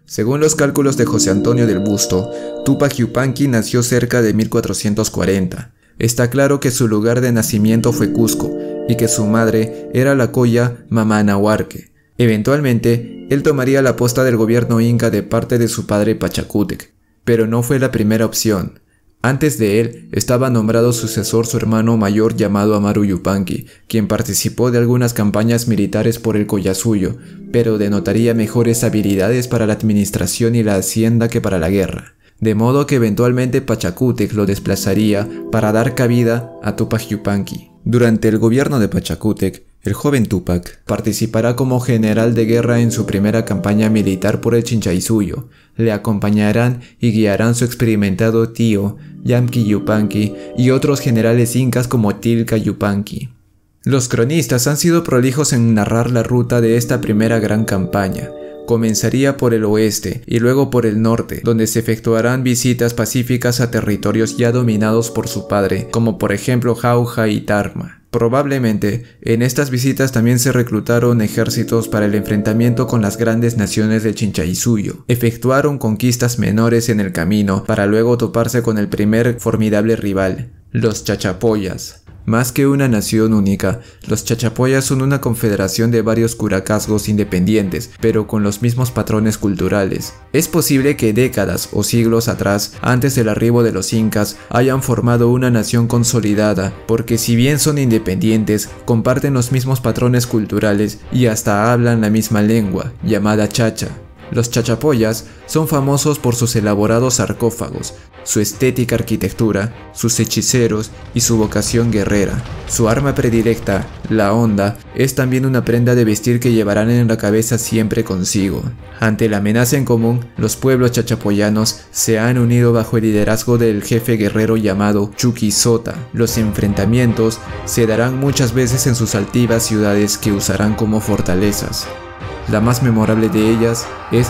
Según los cálculos de José Antonio del Busto, Tupac Yupanqui nació cerca de 1440. Está claro que su lugar de nacimiento fue Cusco y que su madre era la coya Mamanahuarque. Eventualmente, él tomaría la posta del gobierno inca de parte de su padre Pachacútec, pero no fue la primera opción. Antes de él, estaba nombrado sucesor su hermano mayor llamado Amaru Yupanqui, quien participó de algunas campañas militares por el Collasuyo, pero denotaría mejores habilidades para la administración y la hacienda que para la guerra. De modo que eventualmente Pachacútec lo desplazaría para dar cabida a Tupac Yupanqui. Durante el gobierno de Pachacútec, el joven Tupac participará como general de guerra en su primera campaña militar por el Chinchaysuyo. Le acompañarán y guiarán su experimentado tío, Yamqui Yupanqui, y otros generales incas como Tilca Yupanqui. Los cronistas han sido prolijos en narrar la ruta de esta primera gran campaña. Comenzaría por el oeste y luego por el norte, donde se efectuarán visitas pacíficas a territorios ya dominados por su padre, como por ejemplo Jauja y Tarma. Probablemente, en estas visitas también se reclutaron ejércitos para el enfrentamiento con las grandes naciones del Chinchaysuyo. Efectuaron conquistas menores en el camino para luego toparse con el primer formidable rival, los Chachapoyas. Más que una nación única, los Chachapoyas son una confederación de varios curacazgos independientes, pero con los mismos patrones culturales. Es posible que décadas o siglos atrás, antes del arribo de los incas, hayan formado una nación consolidada, porque si bien son independientes, comparten los mismos patrones culturales y hasta hablan la misma lengua, llamada chacha. Los Chachapoyas son famosos por sus elaborados sarcófagos, su estética arquitectura, sus hechiceros y su vocación guerrera. Su arma predilecta, la honda, es también una prenda de vestir que llevarán en la cabeza siempre consigo. Ante la amenaza en común, los pueblos chachapoyanos se han unido bajo el liderazgo del jefe guerrero llamado Chuquizota. Los enfrentamientos se darán muchas veces en sus altivas ciudades que usarán como fortalezas. La más memorable de ellas es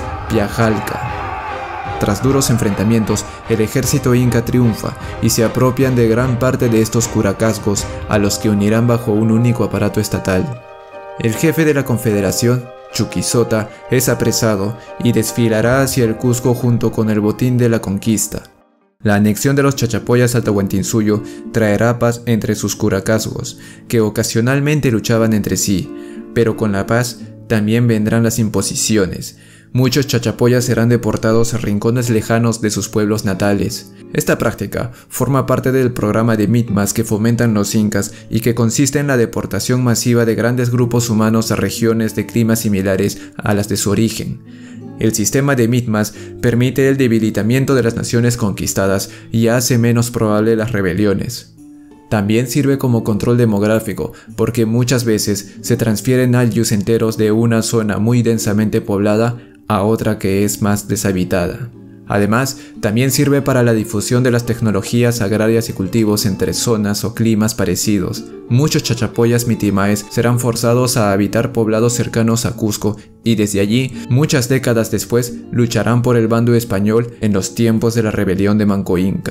Piajalca. Tras duros enfrentamientos, el ejército inca triunfa y se apropian de gran parte de estos curacazgos, a los que unirán bajo un único aparato estatal. El jefe de la confederación, Chuquizota, es apresado y desfilará hacia el Cusco junto con el botín de la conquista. La anexión de los Chachapoyas al Tahuantinsuyo traerá paz entre sus curacazgos, que ocasionalmente luchaban entre sí, pero con la paz también vendrán las imposiciones. Muchos chachapoyas serán deportados a rincones lejanos de sus pueblos natales. Esta práctica forma parte del programa de Mitmas que fomentan los incas y que consiste en la deportación masiva de grandes grupos humanos a regiones de climas similares a las de su origen. El sistema de Mitmas permite el debilitamiento de las naciones conquistadas y hace menos probable las rebeliones. También sirve como control demográfico, porque muchas veces se transfieren ayllus enteros de una zona muy densamente poblada a otra que es más deshabitada. Además, también sirve para la difusión de las tecnologías agrarias y cultivos entre zonas o climas parecidos. Muchos chachapoyas mitimaes serán forzados a habitar poblados cercanos a Cusco y desde allí, muchas décadas después, lucharán por el bando español en los tiempos de la rebelión de Manco Inca.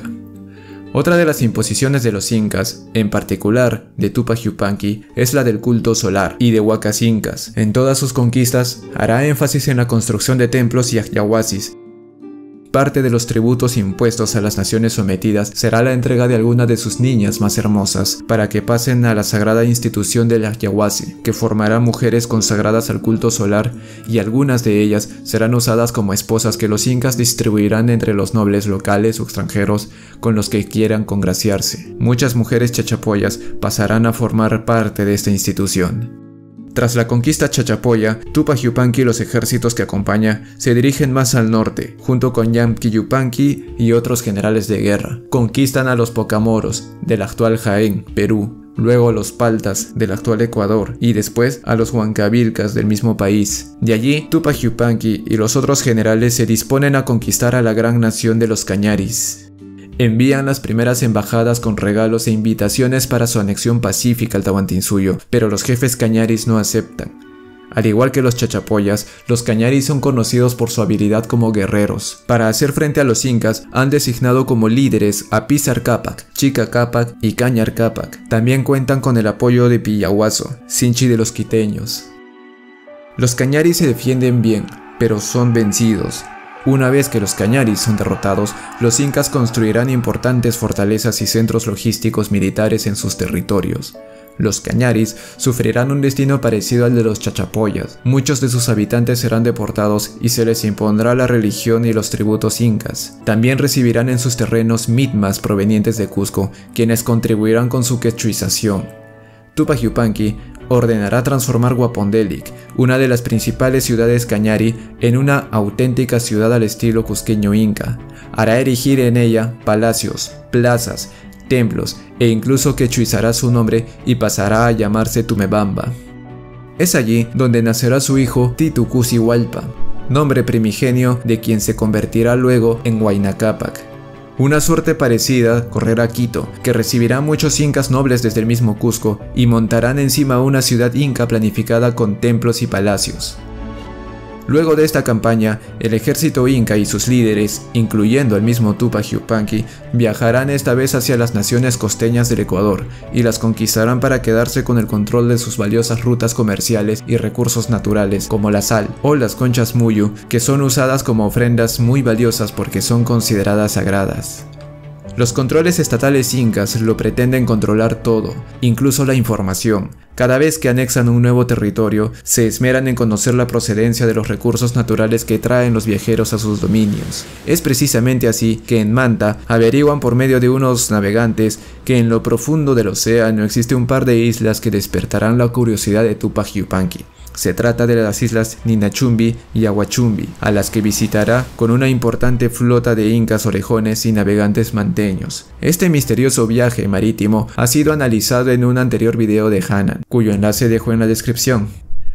Otra de las imposiciones de los incas, en particular de Tupac Yupanqui, es la del culto solar y de huacas incas. En todas sus conquistas, hará énfasis en la construcción de templos y ayahuasis. Parte de los tributos impuestos a las naciones sometidas será la entrega de algunas de sus niñas más hermosas para que pasen a la sagrada institución del ayahuasi, que formará mujeres consagradas al culto solar, y algunas de ellas serán usadas como esposas que los incas distribuirán entre los nobles locales o extranjeros con los que quieran congraciarse. Muchas mujeres chachapoyas pasarán a formar parte de esta institución. Tras la conquista chachapoya, Tupac Yupanqui y los ejércitos que acompaña se dirigen más al norte, junto con Yamqui Yupanqui y otros generales de guerra. Conquistan a los Pocamoros, del actual Jaén, Perú, luego a los Paltas, del actual Ecuador, y después a los Huancavilcas del mismo país. De allí, Tupac Yupanqui y los otros generales se disponen a conquistar a la gran nación de los Cañaris. Envían las primeras embajadas con regalos e invitaciones para su anexión pacífica al Tahuantinsuyo, pero los jefes cañaris no aceptan. Al igual que los chachapoyas, los cañaris son conocidos por su habilidad como guerreros. Para hacer frente a los incas, han designado como líderes a Pizar Capac, Chica Capac y Cañar Capac. También cuentan con el apoyo de Pillahuaso, Sinchi de los quiteños. Los cañaris se defienden bien, pero son vencidos. Una vez que los cañaris son derrotados, los incas construirán importantes fortalezas y centros logísticos militares en sus territorios. Los cañaris sufrirán un destino parecido al de los chachapoyas. Muchos de sus habitantes serán deportados y se les impondrá la religión y los tributos incas. También recibirán en sus terrenos mitmas provenientes de Cusco, quienes contribuirán con su quechuización. Tupac Yupanqui ordenará transformar Guapondelic, una de las principales ciudades cañari, en una auténtica ciudad al estilo cusqueño inca. Hará erigir en ella palacios, plazas, templos e incluso quechuizará su nombre y pasará a llamarse Tumebamba. Es allí donde nacerá su hijo Titu-Cusi Hualpa, nombre primigenio de quien se convertirá luego en Huayna Cápac. Una suerte parecida correrá Quito, que recibirá muchos incas nobles desde el mismo Cusco y montarán encima una ciudad inca planificada con templos y palacios. Luego de esta campaña, el ejército inca y sus líderes, incluyendo al mismo Tupac Yupanqui, viajarán esta vez hacia las naciones costeñas del Ecuador y las conquistarán para quedarse con el control de sus valiosas rutas comerciales y recursos naturales como la sal o las conchas muyu, que son usadas como ofrendas muy valiosas porque son consideradas sagradas. Los controles estatales incas lo pretenden controlar todo, incluso la información. Cada vez que anexan un nuevo territorio, se esmeran en conocer la procedencia de los recursos naturales que traen los viajeros a sus dominios. Es precisamente así que en Manta averiguan por medio de unos navegantes que en lo profundo del océano existe un par de islas que despertarán la curiosidad de Tupac Yupanqui. Se trata de las islas Ninachumbi y Aguachumbi, a las que visitará con una importante flota de incas orejones y navegantes manteños. Este misterioso viaje marítimo ha sido analizado en un anterior video de Hanan, cuyo enlace dejo en la descripción.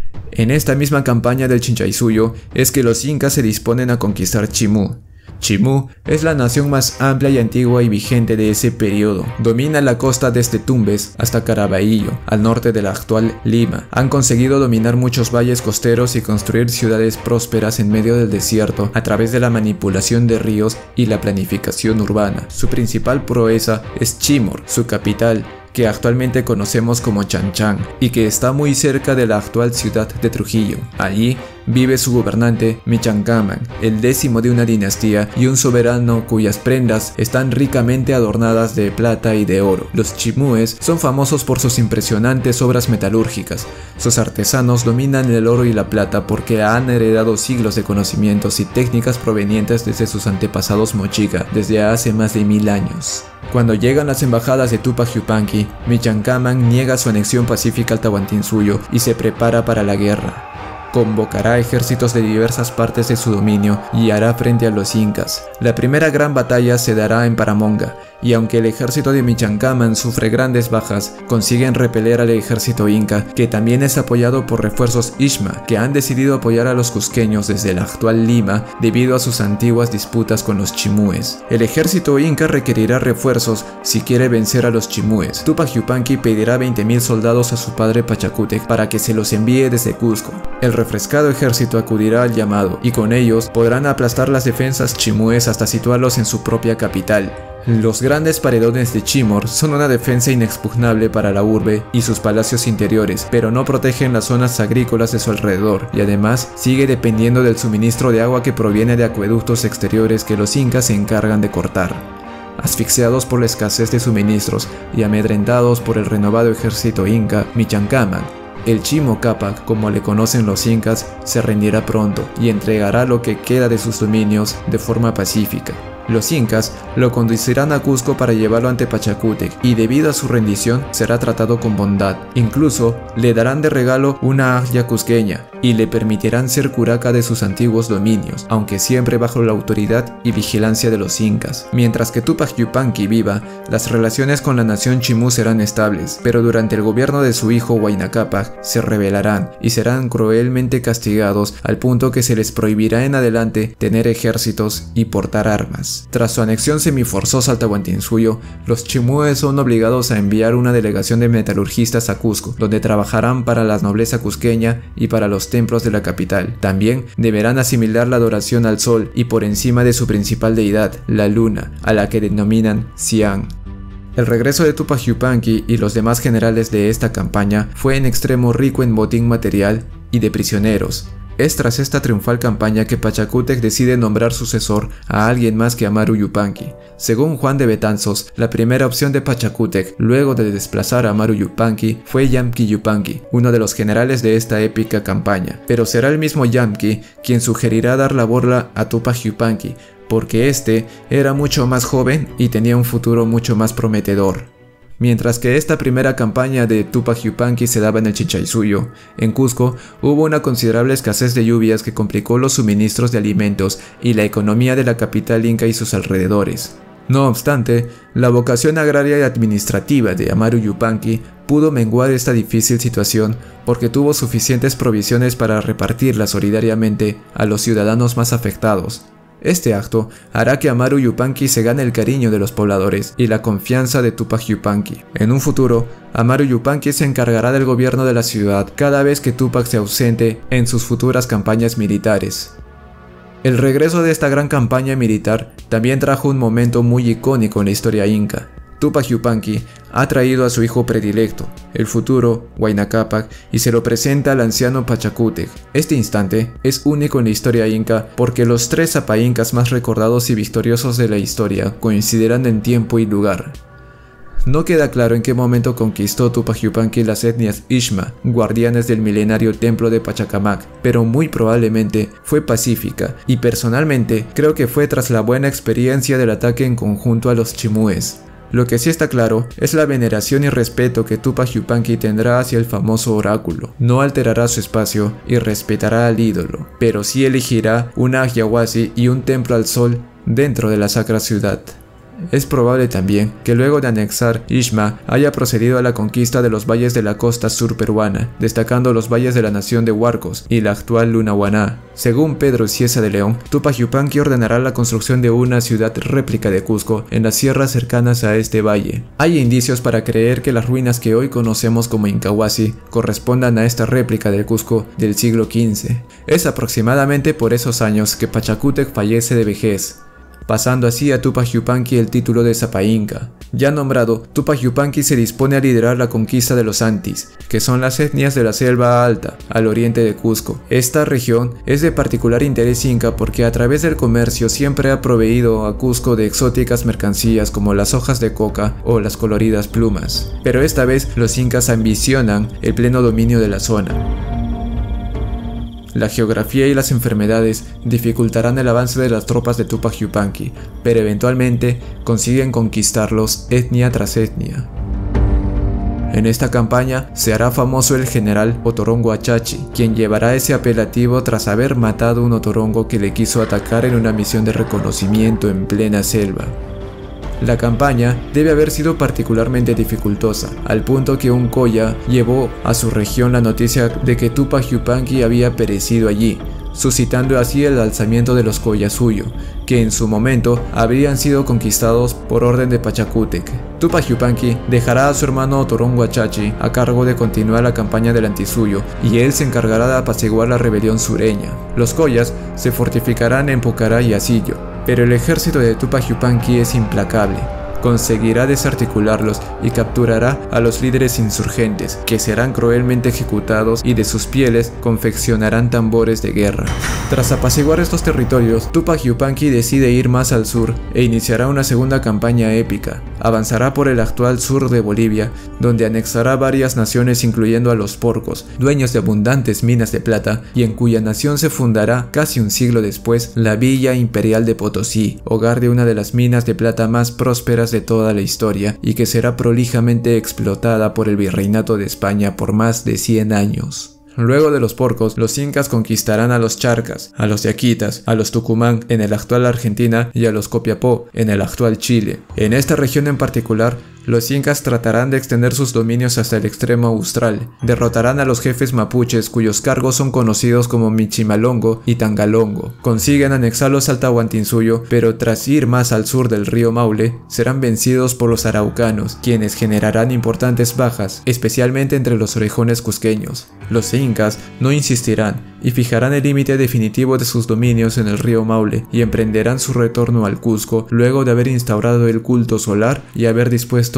En esta misma campaña del Chinchaysuyo es que los incas se disponen a conquistar Chimú. Chimú es la nación más amplia y antigua y vigente de ese periodo. Domina la costa desde Tumbes hasta Caraballo, al norte de la actual Lima. Han conseguido dominar muchos valles costeros y construir ciudades prósperas en medio del desierto a través de la manipulación de ríos y la planificación urbana. Su principal proeza es Chimor, su capital, que actualmente conocemos como Chanchan y que está muy cerca de la actual ciudad de Trujillo. Allí vive su gobernante Michancaman, el 10º de una dinastía y un soberano cuyas prendas están ricamente adornadas de plata y de oro. Los chimúes son famosos por sus impresionantes obras metalúrgicas. Sus artesanos dominan el oro y la plata porque han heredado siglos de conocimientos y técnicas provenientes desde sus antepasados mochica desde hace más de 1000 años. Cuando llegan las embajadas de Tupac Yupanqui, Michancaman niega su anexión pacífica al Tahuantinsuyo y se prepara para la guerra. Convocará ejércitos de diversas partes de su dominio y hará frente a los incas. La primera gran batalla se dará en Paramonga, y aunque el ejército de Michancaman sufre grandes bajas, consiguen repeler al ejército inca, que también es apoyado por refuerzos Ishma, que han decidido apoyar a los cusqueños desde la actual Lima debido a sus antiguas disputas con los chimúes. El ejército inca requerirá refuerzos si quiere vencer a los chimúes. Tupac Yupanqui pedirá 20.000 soldados a su padre Pachacútec para que se los envíe desde Cusco. El refrescado ejército acudirá al llamado y con ellos podrán aplastar las defensas chimúes hasta situarlos en su propia capital. Los grandes paredones de Chimor son una defensa inexpugnable para la urbe y sus palacios interiores, pero no protegen las zonas agrícolas de su alrededor y además sigue dependiendo del suministro de agua que proviene de acueductos exteriores que los incas se encargan de cortar. Asfixiados por la escasez de suministros y amedrentados por el renovado ejército inca, Michancaman, el Chimo Cápac, como le conocen los incas, se rendirá pronto y entregará lo que queda de sus dominios de forma pacífica. Los incas lo conducirán a Cusco para llevarlo ante Pachacútec y debido a su rendición será tratado con bondad. Incluso le darán de regalo una aglia cusqueña y le permitirán ser curaca de sus antiguos dominios, aunque siempre bajo la autoridad y vigilancia de los incas. Mientras que Tupac Yupanqui viva, las relaciones con la nación chimú serán estables, pero durante el gobierno de su hijo Huayna Cápac se rebelarán y serán cruelmente castigados al punto que se les prohibirá en adelante tener ejércitos y portar armas. Tras su anexión semiforzosa al Tahuantinsuyo, los chimúes son obligados a enviar una delegación de metalurgistas a Cusco, donde trabajarán para la nobleza cusqueña y para los templos de la capital. También deberán asimilar la adoración al sol y por encima de su principal deidad, la luna, a la que denominan Sian. El regreso de Tupac Yupanqui y los demás generales de esta campaña fue en extremo rico en botín material y de prisioneros. Es tras esta triunfal campaña que Pachacútec decide nombrar sucesor a alguien más que Amaru Yupanqui. Según Juan de Betanzos, la primera opción de Pachacútec, luego de desplazar a Amaru Yupanqui, fue Yamqui Yupanqui, uno de los generales de esta épica campaña. Pero será el mismo Yamqui quien sugerirá dar la borla a Túpac Yupanqui, porque este era mucho más joven y tenía un futuro mucho más prometedor. Mientras que esta primera campaña de Túpac Yupanqui se daba en el Chiclayo, en Cusco hubo una considerable escasez de lluvias que complicó los suministros de alimentos y la economía de la capital inca y sus alrededores. No obstante, la vocación agraria y administrativa de Amaru Yupanqui pudo menguar esta difícil situación porque tuvo suficientes provisiones para repartirlas solidariamente a los ciudadanos más afectados. Este acto hará que Amaru Yupanqui se gane el cariño de los pobladores y la confianza de Túpac Yupanqui. En un futuro, Amaru Yupanqui se encargará del gobierno de la ciudad cada vez que Túpac se ausente en sus futuras campañas militares. El regreso de esta gran campaña militar también trajo un momento muy icónico en la historia inca. Túpac Yupanqui ha traído a su hijo predilecto, el futuro Huayna Cápac, y se lo presenta al anciano Pachacútec. Este instante es único en la historia inca porque los tres zapaincas más recordados y victoriosos de la historia coincidirán en tiempo y lugar. No queda claro en qué momento conquistó Túpac Yupanqui las etnias Ixma, guardianes del milenario templo de Pachacamac, pero muy probablemente fue pacífica, y personalmente creo que fue tras la buena experiencia del ataque en conjunto a los chimúes. Lo que sí está claro es la veneración y respeto que Túpac Yupanqui tendrá hacia el famoso oráculo. No alterará su espacio y respetará al ídolo, pero sí elegirá una Ajiahuasi y un templo al sol dentro de la sacra ciudad. Es probable también que luego de anexar Ixma haya procedido a la conquista de los valles de la costa sur peruana, destacando los valles de la nación de Huarcos y la actual Lunahuaná. Según Pedro Cieza de León, Túpac Yupanqui ordenará la construcción de una ciudad réplica de Cusco en las sierras cercanas a este valle. Hay indicios para creer que las ruinas que hoy conocemos como Incahuasi correspondan a esta réplica del Cusco del siglo XV. Es aproximadamente por esos años que Pachacútec fallece de vejez, pasando así a Túpac Yupanqui el título de Zapainca. Ya nombrado, Túpac Yupanqui se dispone a liderar la conquista de los Antis, que son las etnias de la selva alta, al oriente de Cusco. Esta región es de particular interés inca porque a través del comercio siempre ha proveído a Cusco de exóticas mercancías como las hojas de coca o las coloridas plumas. Pero esta vez los incas ambicionan el pleno dominio de la zona. La geografía y las enfermedades dificultarán el avance de las tropas de Túpac Yupanqui, pero eventualmente consiguen conquistarlos etnia tras etnia. En esta campaña se hará famoso el general Otorongo Achachi, quien llevará ese apelativo tras haber matado un otorongo que le quiso atacar en una misión de reconocimiento en plena selva. La campaña debe haber sido particularmente dificultosa, al punto que un Coya llevó a su región la noticia de que Túpac Yupanqui había perecido allí, suscitando así el alzamiento de los Collasuyo, que en su momento habrían sido conquistados por orden de Pachacútec. Túpac Yupanqui dejará a su hermano Otorongo Achachi a cargo de continuar la campaña del Antisuyo, y él se encargará de apaciguar la rebelión sureña. Los Collas se fortificarán en Pucará y Asillo, pero el ejército de Túpac Yupanqui es implacable. Conseguirá desarticularlos y capturará a los líderes insurgentes, que serán cruelmente ejecutados y de sus pieles confeccionarán tambores de guerra. Tras apaciguar estos territorios, Túpac Yupanqui decide ir más al sur e iniciará una segunda campaña épica. Avanzará por el actual sur de Bolivia, donde anexará varias naciones incluyendo a los Porcos, dueños de abundantes minas de plata, y en cuya nación se fundará casi un siglo después la Villa Imperial de Potosí, hogar de una de las minas de plata más prósperas de toda la historia y que será prolijamente explotada por el Virreinato de España por más de 100 años. Luego de los Porcos, los incas conquistarán a los Charcas, a los Yaquitas, a los Tucumán en el actual Argentina y a los Copiapó en el actual Chile. En esta región en particular, los incas tratarán de extender sus dominios hasta el extremo austral. Derrotarán a los jefes mapuches cuyos cargos son conocidos como Michimalongo y Tangalongo. Consiguen anexarlos al Tahuantinsuyo, pero tras ir más al sur del río Maule, serán vencidos por los araucanos, quienes generarán importantes bajas, especialmente entre los orejones cusqueños. Los incas no insistirán y fijarán el límite definitivo de sus dominios en el río Maule y emprenderán su retorno al Cusco luego de haber instaurado el culto solar y haber dispuesto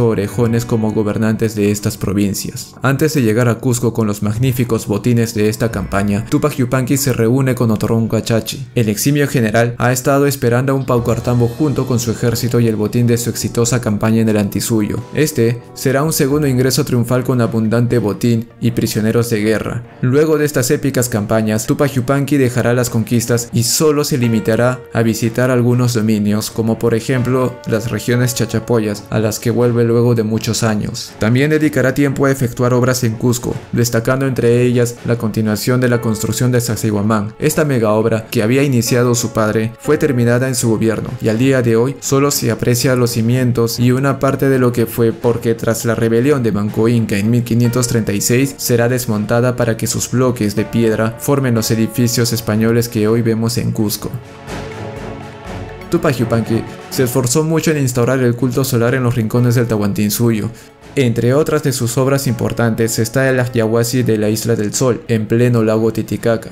puesto orejones como gobernantes de estas provincias. Antes de llegar a Cusco con los magníficos botines de esta campaña, Tupac Yupanqui se reúne con Otorongo Chachi. El eximio general ha estado esperando a un Paucartambo junto con su ejército y el botín de su exitosa campaña en el Antisuyo. Este será un segundo ingreso triunfal con abundante botín y prisioneros de guerra. Luego de estas épicas campañas, Tupac Yupanqui dejará las conquistas y solo se limitará a visitar algunos dominios, como por ejemplo las regiones chachapoyas, a las que vuelve luego de muchos años. También dedicará tiempo a efectuar obras en Cusco, destacando entre ellas la continuación de la construcción de Sacsayhuamán. Esta mega obra, que había iniciado su padre, fue terminada en su gobierno, y al día de hoy solo se aprecia los cimientos y una parte de lo que fue, porque tras la rebelión de Manco Inca en 1536 será desmontada para que sus bloques de piedra formen los edificios españoles que hoy vemos en Cusco. Tupac Yupanqui se esforzó mucho en instaurar el culto solar en los rincones del Tahuantinsuyo. Entre otras de sus obras importantes está el Ajyahuasi de la Isla del Sol, en pleno lago Titicaca.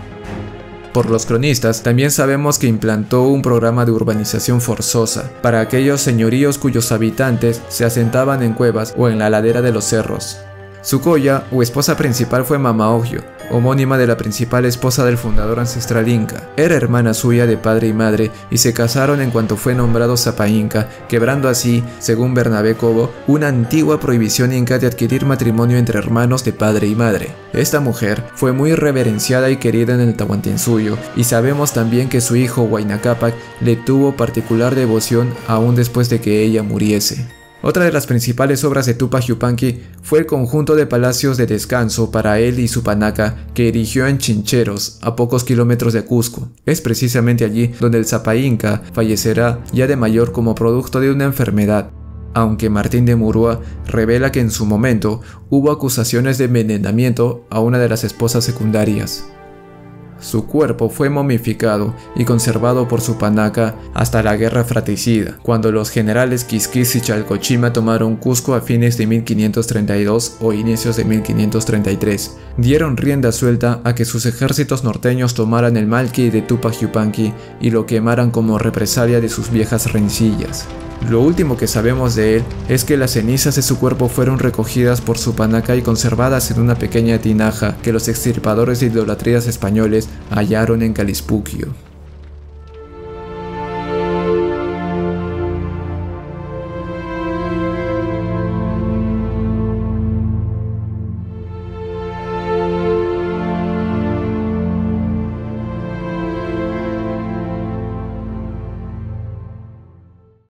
Por los cronistas, también sabemos que implantó un programa de urbanización forzosa para aquellos señoríos cuyos habitantes se asentaban en cuevas o en la ladera de los cerros. Su coya o esposa principal fue Mama Ogio, homónima de la principal esposa del fundador ancestral inca. Era hermana suya de padre y madre y se casaron en cuanto fue nombrado Sapa Inca, quebrando así, según Bernabé Cobo, una antigua prohibición inca de adquirir matrimonio entre hermanos de padre y madre. Esta mujer fue muy reverenciada y querida en el Tahuantinsuyo, y sabemos también que su hijo Huayna Cápac le tuvo particular devoción aún después de que ella muriese. Otra de las principales obras de Tupac Yupanqui fue el conjunto de palacios de descanso para él y su panaca que erigió en Chincheros, a pocos kilómetros de Cusco. Es precisamente allí donde el Sapa Inca fallecerá ya de mayor como producto de una enfermedad, aunque Martín de Murúa revela que en su momento hubo acusaciones de envenenamiento a una de las esposas secundarias. Su cuerpo fue momificado y conservado por su panaca hasta la guerra fratricida, cuando los generales Quisquis y Chalcochima tomaron Cusco a fines de 1532 o inicios de 1533. Dieron rienda suelta a que sus ejércitos norteños tomaran el Malqui de Tupac Yupanqui y lo quemaran como represalia de sus viejas rencillas. Lo último que sabemos de él es que las cenizas de su cuerpo fueron recogidas por su panaca y conservadas en una pequeña tinaja que los extirpadores de idolatrías españoles hallaron en Calispuquio.